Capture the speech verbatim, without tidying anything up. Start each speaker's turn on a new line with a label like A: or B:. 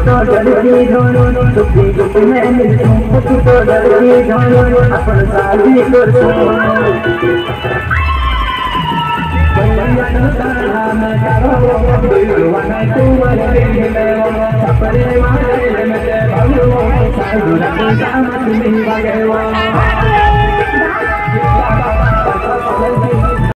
A: तो डर के जानो दुखी दुख में मिलूं तू तो डर के जानो अपन शादी कर सो बलिया तो तारा मैं करो दिलवाना तू मर गई